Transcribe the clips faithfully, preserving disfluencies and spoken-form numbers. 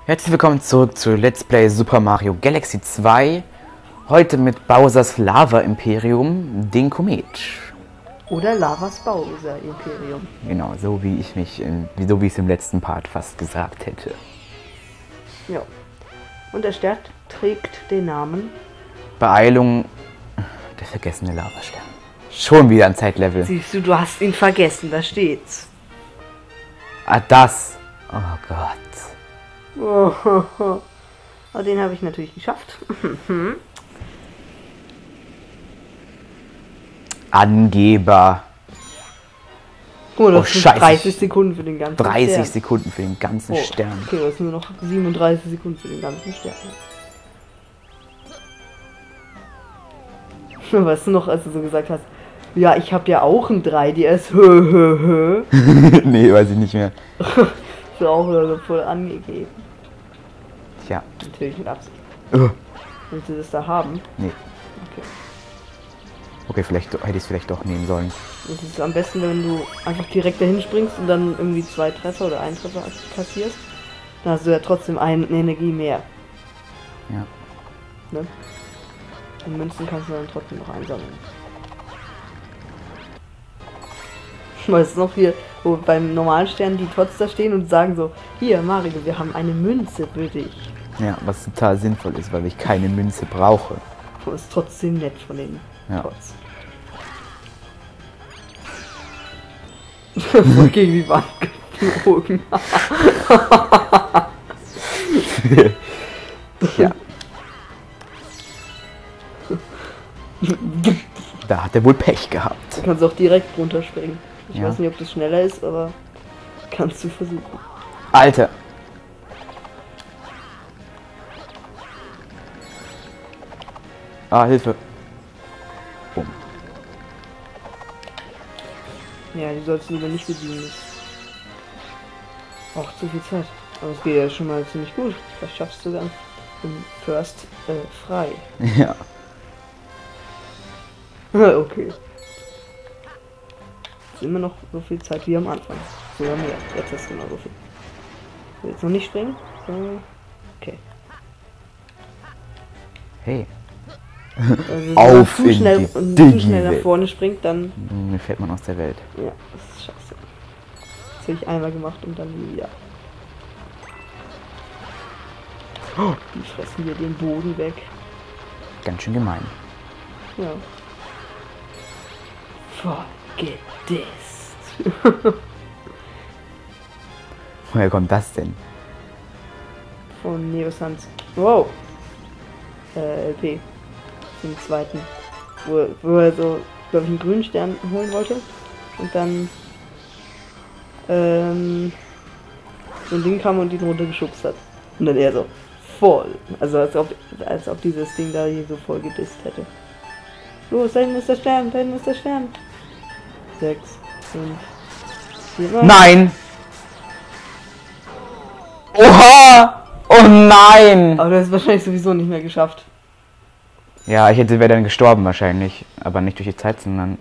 Herzlich willkommen zurück zu Let's Play Super Mario Galaxy zwei. Heute mit Bowsers Lava Imperium, den Komet. Oder Lavas Bowser Imperium. Genau, so wie ich mich, in, so wie ich es im letzten Part fast gesagt hätte. Ja. Und der Stern trägt den Namen Beeilung, der vergessene Lavastern. Schon wieder ein Zeitlevel. Siehst du, du hast ihn vergessen, da steht's. Ah, das. Oh Gott. Oh, oh, oh. Aber den habe ich natürlich geschafft. Angeber. Oh, das Oh, sind Scheiße. dreißig Sekunden für den ganzen dreißig Stern. Sekunden für den ganzen Oh, Stern. okay, das sind nur noch siebenunddreißig Sekunden für den ganzen Stern. Weißt du noch, als du so gesagt hast, ja, ich habe ja auch ein drei D S. Hö, hö, hö. Nee, weiß ich nicht mehr. So auch so voll angegeben. Tja. Natürlich mit Absicht. Uh. Willst du das da haben? Nee. Okay. Okay, vielleicht hätte ich es vielleicht doch nehmen sollen. Das ist am besten, wenn du einfach direkt dahin springst und dann irgendwie zwei Treffer oder einen Treffer kassierst. Dann hast du ja trotzdem eine Energie mehr. Ja. Ne? Und Münzen kannst du dann trotzdem noch einsammeln. Weißt du noch hier, wo beim normalen Stern die Tots da stehen und sagen so, hier Mario, wir haben eine Münze für dich. Ja, was total sinnvoll ist, weil ich keine Münze brauche. Das ist trotzdem nett von den Ja. Tots. Voll gegen die Wand geflogen. Ja. Da hat er wohl Pech gehabt. Du kannst auch direkt runterspringen. Ich Ja. weiß nicht, ob das schneller ist, aber kannst du versuchen. Alter. Ah, Hilfe. Bumm. Ja, die sollst du lieber nicht besiegen. Das braucht zu viel Zeit. Aber es geht ja schon mal ziemlich gut. Vielleicht schaffst du dann im First äh, frei. Ja. Okay. Ist immer noch so viel Zeit wie am Anfang. Sogar mehr. Jetzt hast du noch so viel. Ich will jetzt noch nicht springen. So. Okay. Hey. Also, wenn Auf man zu in schnell, die und zu schnell nach Digi-Welt. vorne springt, dann Mir fällt man aus der Welt. ja, das ist scheiße. Das habe ich einmal gemacht und dann wieder. Die fressen hier den Boden weg. Ganz schön gemein. Ja. Forget this. Woher kommt das denn? Von Neosans. Wow. Äh, L P. Zum zweiten. Wo, wo er so, glaube ich, einen grünen Stern holen wollte. Und dann ähm, so ein Ding kam und ihn runtergeschubst hat. Und dann er so voll. Also als ob, als ob dieses Ding da hier so voll gedisst hätte. Los, da hinten ist der Stern, da hinten ist der Stern. Sechs, fünf, vier, Nein! Oha! Oh nein! Aber das ist wahrscheinlich sowieso nicht mehr geschafft. Ja, ich hätte wäre dann gestorben wahrscheinlich. Aber nicht durch die Zeit, sondern...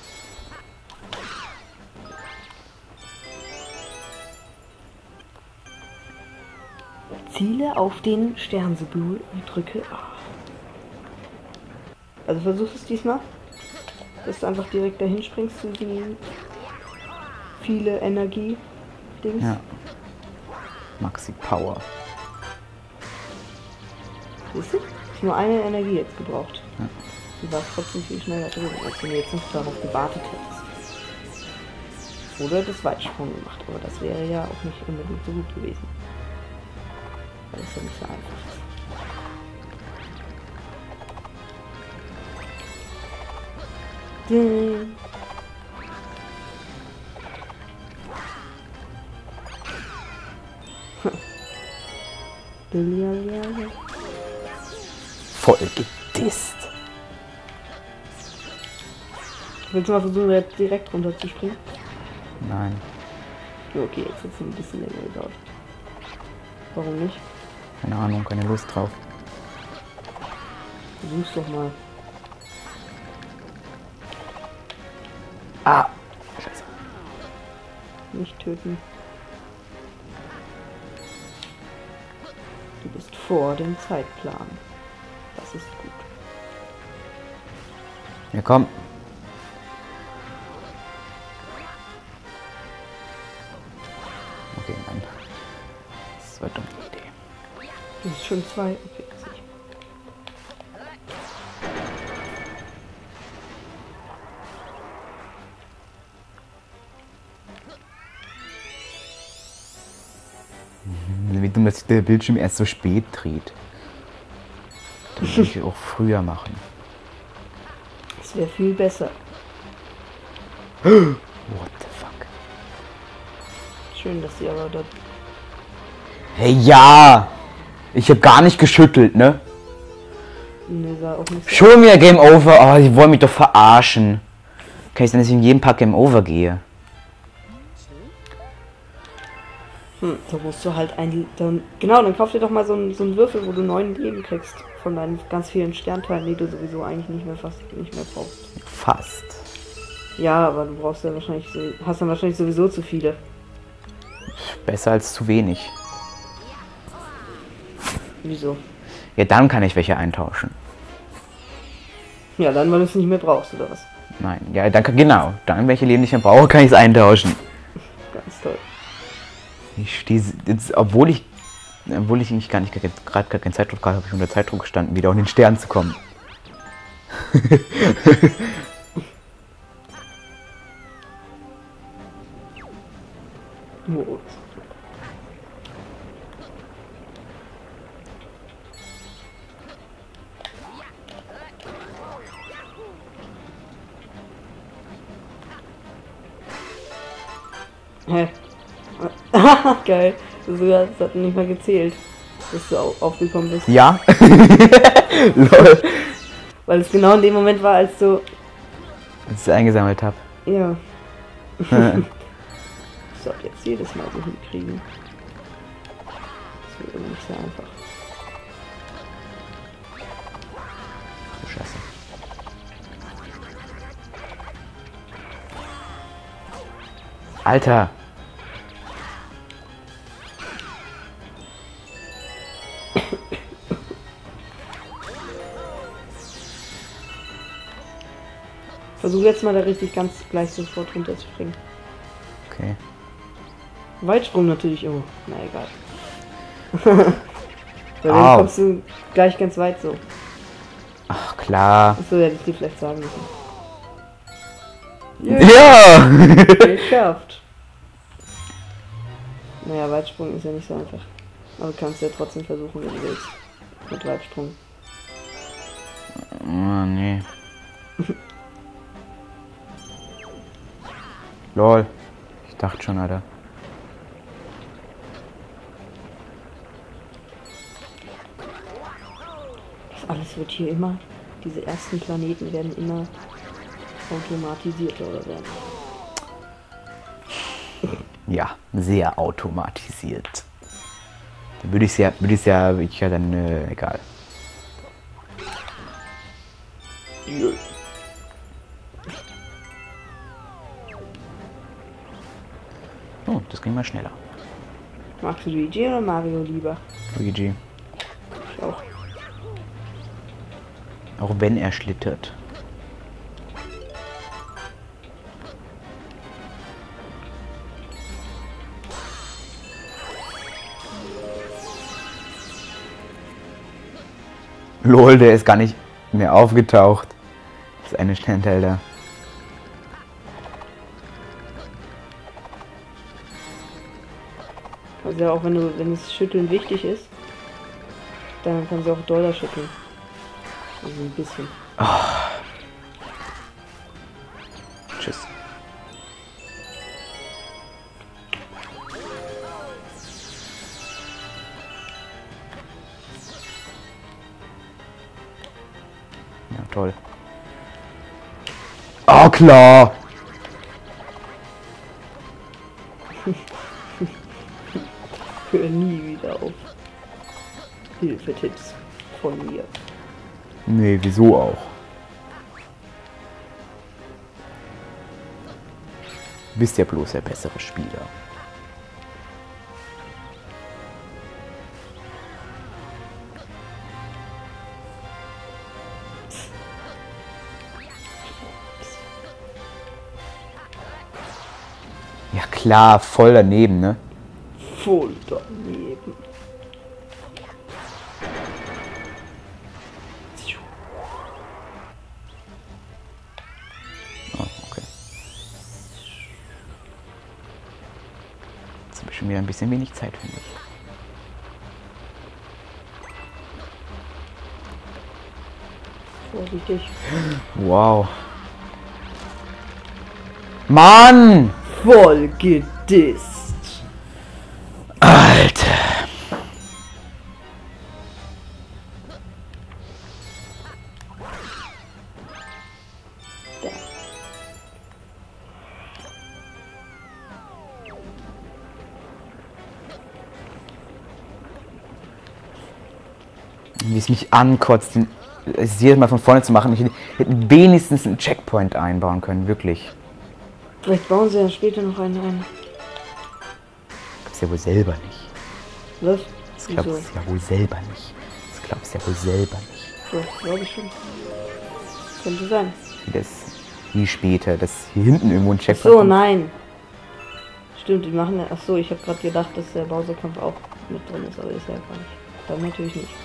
Ziele auf den Sternsymbol und drücke A. Also versuch es diesmal, dass du einfach direkt dahin springst zu den viele Energie-Dings. Ja. Maxi Power. Siehst du? Ich habe nur eine Energie jetzt gebraucht. Ja. Du warst trotzdem viel schneller drin, als wenn du jetzt nicht darauf gewartet hättest. Oder das Weitsprung gemacht, aber das wäre ja auch nicht unbedingt so gut gewesen. Weil es ja nicht so einfach ist. Ding. Voll gedisst. Willst du mal versuchen, jetzt direkt runter zu springen? Nein. Okay, jetzt hat es ein bisschen länger gedauert. Warum nicht? Keine Ahnung, keine Lust drauf. Versuch's doch mal. Ah! Scheiße. Nicht töten. vor dem Zeitplan. Das ist gut. Ja, komm. Okay, nein. Das war eine dumme Idee. Das ist schon zwei. Okay, das nicht. Wie dumm, dass sich der Bildschirm erst so spät dreht. Das würde ich auch früher machen. Das wäre viel besser. What the fuck? Schön, dass sie aber dort... Hey, ja! Ich habe gar nicht geschüttelt, ne? Ne, sah auch nicht so. Schon wieder Game Over. Oh, die wollen mich doch verarschen. Kann ich denn, dass ich in jedem Pack Game Over gehe? Hm, da musst du halt ein... Dann, genau, dann kauf dir doch mal so einen, so einen Würfel, wo du neun Leben kriegst. Von deinen ganz vielen Sternteilen, die du sowieso eigentlich nicht mehr fast nicht mehr brauchst. Fast. Ja, aber du brauchst ja wahrscheinlich... So, hast dann wahrscheinlich sowieso zu viele. Besser als zu wenig. Wieso? Ja, dann kann ich welche eintauschen. Ja, dann, weil du es nicht mehr brauchst, oder was? Nein, ja, danke, genau. Dann, welche Leben ich mehr brauche, kann ich es eintauschen. Ganz toll. Ich stehe jetzt, obwohl ich, obwohl ich nicht gar nicht gerade gar keinen Zeitdruck hatte, habe ich unter Zeitdruck gestanden, wieder auf den Stern zu kommen. Oh. Hä? Geil. Das hat nicht mal gezählt, dass du au- aufgekommen bist. Ja? Lol. Weil es genau in dem Moment war, als du... Als ich es eingesammelt habe. Ja. So, jetzt jedes Mal so hinkriegen. Das wird immer nicht sehr einfach. So scheiße. Alter! Versuch jetzt mal da richtig ganz gleich sofort runterzuspringen. Okay. Weitsprung natürlich, oh, na egal. Weil dann Au. kommst du gleich ganz weit so. Ach, klar. Achso, hätte ich dir vielleicht sagen müssen. Ja! Geschafft. Naja, Weitsprung ist ja nicht so einfach. Aber du kannst ja trotzdem versuchen, wenn du willst. Mit Weitsprung. Oh, nee. Lol. Ich dachte schon, Alter. Das alles wird hier immer, diese ersten Planeten werden immer automatisierter oder werden. Ja, sehr automatisiert. Dann würde ich es ja, würde ich ja, ich ja dann, äh, egal. Oh, das ging mal schneller. Magst du Luigi oder Mario lieber? Luigi. Ich auch. Auch wenn er schlittert. Lol, der ist gar nicht mehr aufgetaucht. Das ist eine Sternteil da. Also ja, auch wenn du, wenn das Schütteln wichtig ist, dann kannst du auch doller schütteln. Also ein bisschen. Tschüss. Ja, toll. Oh, klar. Hör nie wieder auf. Hilfetipps von mir. Nee, wieso auch? Du bist ja bloß der bessere Spieler. klar, voll daneben, ne? Voll daneben. Oh, okay. Jetzt habe ich schon wieder ein bisschen wenig Zeit, finde ich. Vorsichtig. Wow. Mann! Voll gedisst. Alter. Wie es mich ankotzt, den, es jedes Mal von vorne zu machen. Ich hätte wenigstens einen Checkpoint einbauen können, wirklich. Vielleicht bauen sie ja später noch einen ein. Das ja wohl selber nicht. Was? Das glaubst du ja wohl selber nicht. Das glaubst du ja wohl selber nicht. Doch, glaube ich schon. Könnte sein. Das, wie später, dass hier hinten irgendwo ein Checkpoint So, kommt. nein. Stimmt, die machen ja. Achso, ich habe gerade gedacht, dass der Bowser-Kampf auch mit drin ist, aber ist ja gar nicht. Dann natürlich nicht.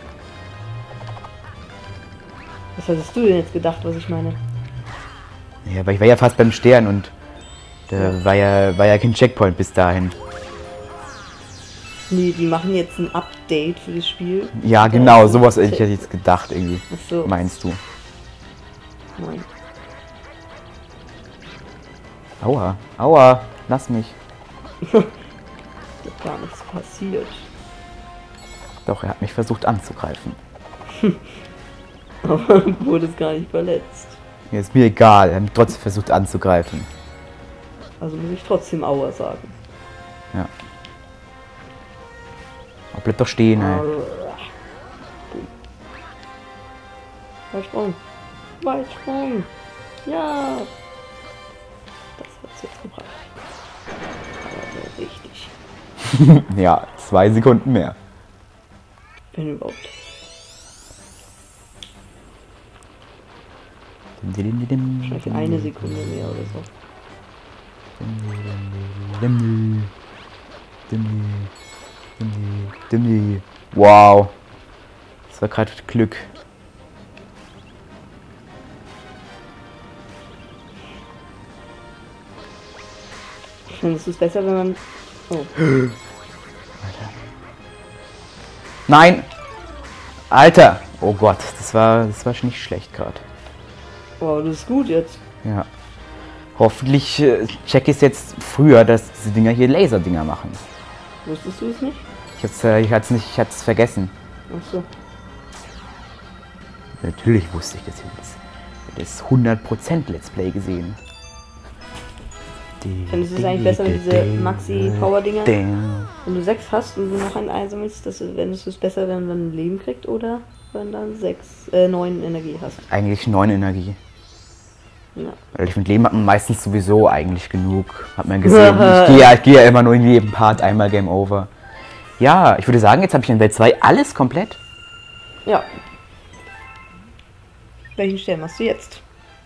Was hattest du denn jetzt gedacht, was ich meine? Ja, aber ich war ja fast beim Stern und da war ja, war ja kein Checkpoint bis dahin. Nee, die machen jetzt ein Update für das Spiel. Ja, genau, sowas hätte ich jetzt gedacht irgendwie. Ach so. Meinst du? Nein. Aua, aua, lass mich. Ist gar nichts passiert. Doch, er hat mich versucht anzugreifen. Aber wurde es gar nicht verletzt. Mir ist mir egal, er hat mich trotzdem versucht anzugreifen. Also muss ich trotzdem Aua sagen. Ja. Oh, bleib doch stehen, ey. Weitsprung. Weitsprung. Ja. Das hat's jetzt gebracht. Aber so richtig. Ja, zwei Sekunden mehr. Wenn überhaupt. Wahrscheinlich eine Sekunde mehr oder so. Wow. Das war gerade Glück. Findest du es besser, wenn man... Oh. Nein! Alter! Oh Gott, das war, das war schon nicht schlecht gerade. Wow, das ist gut jetzt. Ja. Hoffentlich äh, check ich es jetzt früher, dass diese Dinger hier Laserdinger machen. Wusstest du es nicht? Ich hab's, äh, ich hat's nicht, ich hat's vergessen. Ach so. Natürlich wusste ich das jetzt. Das ist hundert Prozent Let's Play gesehen. Findest du es eigentlich besser mit diese Maxi-Power-Dinger? Wenn du sechs hast und du noch einen einsammelst, dass du, findest du es besser, wenn man ein Leben kriegt oder wenn dann sechs, äh, neun Energie hast? Eigentlich neun Energie. Ja. Weil ich mit Leben hat man meistens sowieso eigentlich genug. Hat man gesehen. Ich gehe ja, ich geh ja immer nur in jedem Part einmal Game Over. Ja, ich würde sagen, jetzt habe ich in Welt zwei alles komplett. Ja. Welchen Stern hast du jetzt?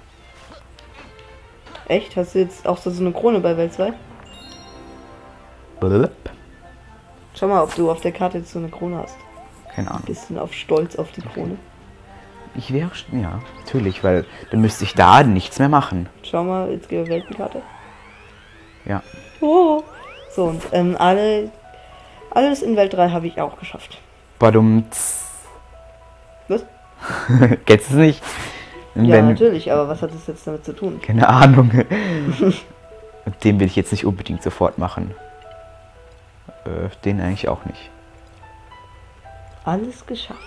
Echt? Hast du jetzt auch so eine Krone bei Welt zwei? Blub. Schau mal, ob du auf der Karte jetzt so eine Krone hast. Keine Ahnung. Bisschen auf Stolz auf die Krone. Ich wäre, ja, natürlich, weil dann müsste ich da nichts mehr machen. Schau mal, jetzt gehen wir Weltenkarte. Ja. Oh. So, und ähm, alle, alles in Welt drei habe ich auch geschafft. Badumts. Was? Kennst du es nicht? Ja, Wenn, natürlich, aber was hat das jetzt damit zu tun? keine Ahnung. Und den will ich jetzt nicht unbedingt sofort machen. Äh, den eigentlich auch nicht. Alles geschafft.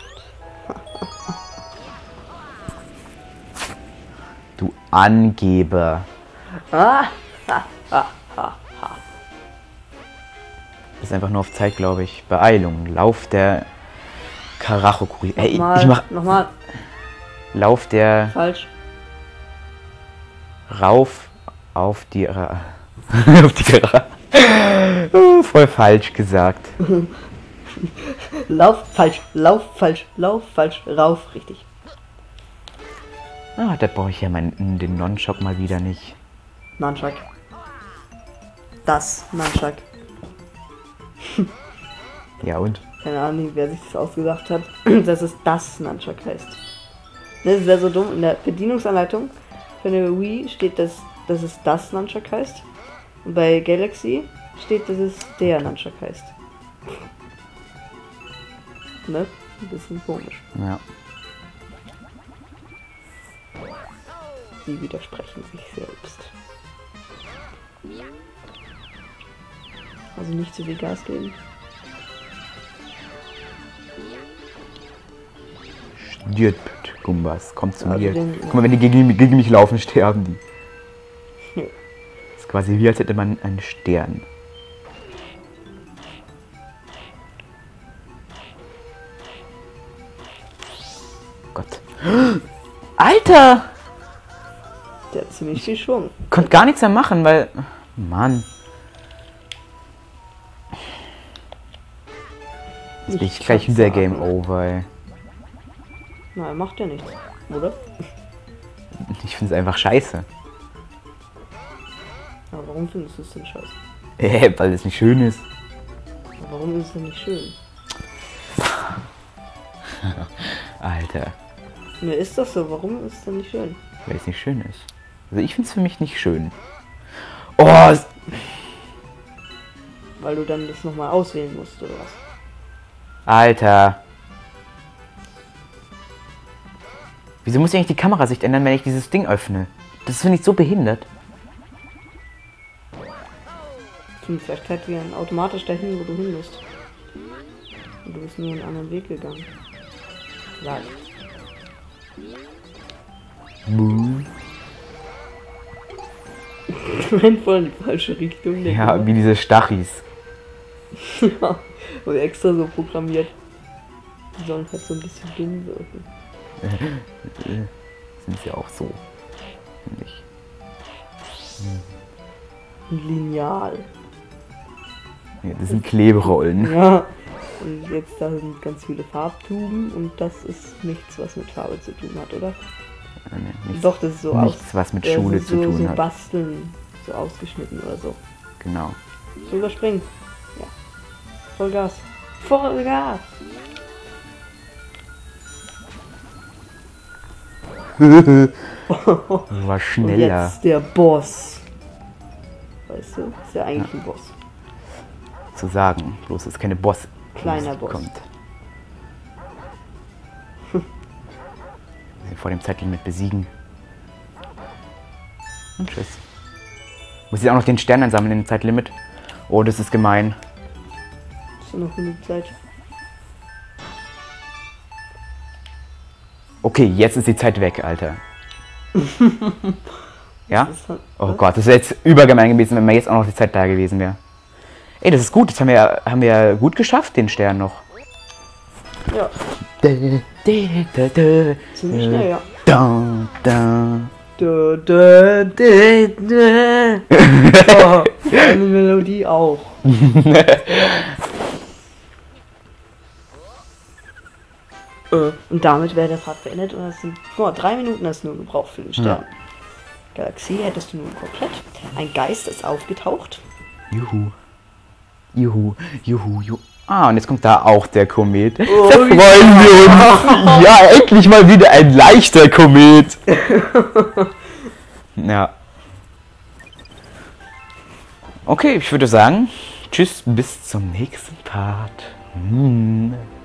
Du Angeber. Ah, ha, ha, ha, ha. Das ist einfach nur auf Zeit, glaube ich. Beeilung. Lauf der Karacho-Kugel. Ey, Nochmal, ich mach. nochmal. Lauf der. Falsch. Rauf auf die. Ra auf die Kara. Oh, voll falsch gesagt. Lauf falsch, lauf falsch, lauf falsch, rauf richtig. Ah, da brauche ich ja meinen, den Non-Shop mal wieder nicht. Nunchuck. das Nunchuck. Ja und? Keine Ahnung, wer sich das ausgedacht hat, dass es das Nunchuck heißt. Das ist ja so dumm. In der Bedienungsanleitung für eine Wii steht, dass, dass es das Nunchuck heißt. Und bei Galaxy steht, dass es der Nunchuck heißt. Ne? Ein bisschen komisch. Ja. Sie widersprechen sich selbst. Also nicht zu viel Gas geben. Stirbt, Gumbas. Kommt zu Also mir. den- Guck mal, wenn die gegen, gegen mich laufen, sterben die. Das ist quasi wie, als hätte man einen Stern. Gott. Alter! Der hat ziemlich viel Schwung. Konnte gar nichts mehr machen, weil... Mann. Jetzt bin ich Nicht gleich wieder sagen. Game Over, ey. Nein, macht ja nichts. Oder? Ich finde es einfach scheiße. Aber warum findest du es denn scheiße? Äh, weil es nicht schön ist. Aber warum ist es denn nicht schön? Alter, Ne, ist das so? Warum ist es denn nicht schön? weil es nicht schön ist. Also ich finde es für mich nicht schön. Oh, es- Weil du dann das nochmal auswählen musst, oder was? Alter. Wieso muss ich eigentlich die Kamerasicht ändern, wenn ich dieses Ding öffne? Das finde ich so behindert. Hm, vielleicht fährt wie ein automatisch dahin, wo du hin musst. Und du bist nur einen anderen Weg gegangen. Vielleicht. Buh. Ich meine, voll in die falsche Richtung. der Ja, Junge. wie diese Stachis. Ja, und extra so programmiert. Die sollen halt so ein bisschen dumm wirken. Sind sie auch so. Finde ich. Ein Lineal. Ja, das sind Kleberollen. Ja. Und jetzt da sind ganz viele Farbtuben und das ist nichts, was mit Farbe zu tun hat, oder? Äh, nee, nichts, Doch, das ist so nichts, aus. was mit äh, Schule so, zu tun so hat. basteln, so ausgeschnitten oder so. Genau. So überspringen. Ja. Vollgas. Vollgas. War Und schneller. jetzt der Boss. Weißt du? Ist ja eigentlich ein Boss. Zu sagen. Bloß ist keine Boss. Kleiner Boss. Kommt. Sie vor dem Zeitlimit besiegen. Und tschüss. Muss ich auch noch den Stern einsammeln in dem Zeitlimit? Oh, das ist gemein. Ist ja noch genug Zeit. Okay, jetzt ist die Zeit weg, Alter. Ja? Das ist halt, Oh Gott, das wäre jetzt übergemein gewesen, wenn mir jetzt auch noch die Zeit da gewesen wäre. Ey, das ist gut. Das haben wir, ja- haben wir ja gut geschafft, den Stern noch. Ja, Ziemlich ziemlich schnell, ja. Da, da. Dö, dö, dö, dö. Oh, eine Melodie auch. Äh, Und damit wäre der Part beendet und es sind guck mal, drei Minuten hast du nur gebraucht für den Stern. Galaxie hättest du nun komplett. Ein Geist ist aufgetaucht. Juhu. Juhu, juhu, juhu. Ah, und jetzt kommt da auch der Komet. Da Oh, freuen wir uns. Ja, endlich mal wieder ein leichter Komet. Ja. Okay, ich würde sagen, tschüss, bis zum nächsten Part. Hm.